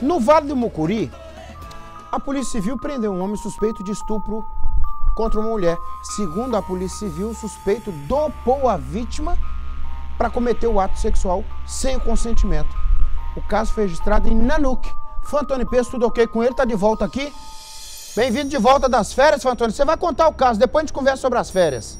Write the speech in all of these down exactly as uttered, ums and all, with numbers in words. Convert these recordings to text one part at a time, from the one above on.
No Vale do Mucuri, a Polícia Civil prendeu um homem suspeito de estupro contra uma mulher. Segundo a Polícia Civil, o suspeito dopou a vítima para cometer o ato sexual sem o consentimento. O caso foi registrado em Nanuque. Fantoni Peço, tudo ok com ele? Tá de volta aqui? Bem-vindo de volta das férias, Fantoni. Você vai contar o caso, depois a gente conversa sobre as férias.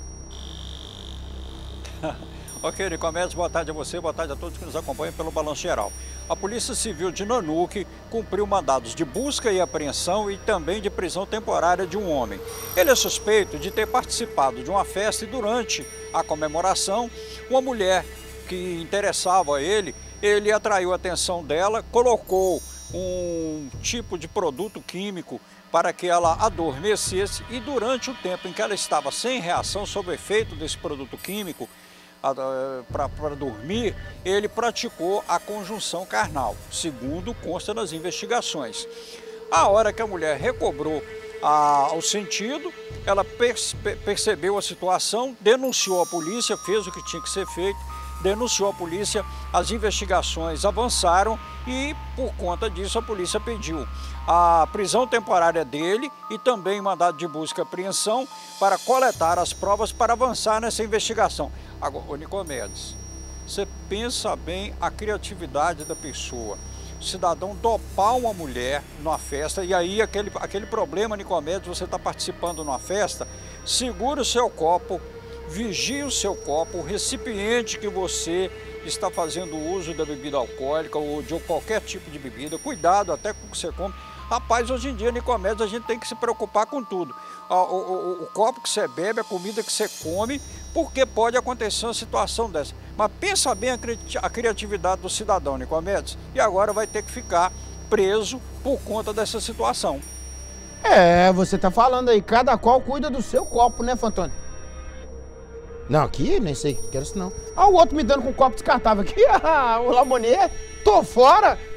Ok, Nicomedes, boa tarde a você, boa tarde a todos que nos acompanham pelo Balanço Geral. A Polícia Civil de Nanuque cumpriu mandados de busca e apreensão e também de prisão temporária de um homem. Ele é suspeito de ter participado de uma festa e durante a comemoração, uma mulher que interessava a ele, ele atraiu a atenção dela, colocou um tipo de produto químico para que ela adormecesse e durante o tempo em que ela estava sem reação sob o efeito desse produto químico, para dormir, ele praticou a conjunção carnal, segundo consta nas investigações. A hora que a mulher recobrou a, o sentido, ela perce, percebeu a situação, denunciou a polícia, fez o que tinha que ser feito, denunciou a polícia, as investigações avançaram e, por conta disso, a polícia pediu a prisão temporária dele e também mandado de busca e apreensão para coletar as provas para avançar nessa investigação. Agora, ô Nicomedes, você pensa bem a criatividade da pessoa. O cidadão dopar uma mulher numa festa, e aí aquele, aquele problema, Nicomedes, você está participando numa festa, segura o seu copo, vigie o seu copo, o recipiente que você está fazendo uso da bebida alcoólica ou de qualquer tipo de bebida, cuidado até com o que você come. Rapaz, hoje em dia, Nicomedes, a gente tem que se preocupar com tudo. O, o, o, o copo que você bebe, a comida que você come, porque pode acontecer uma situação dessa. Mas pensa bem a, cri a criatividade do cidadão, Nicomedes, e agora vai ter que ficar preso por conta dessa situação. É, você tá falando aí, cada qual cuida do seu copo, né, Fantoni? Não, aqui nem sei, quero isso não. Ah, o outro me dando com um copo descartável aqui, o Lamonier, tô fora.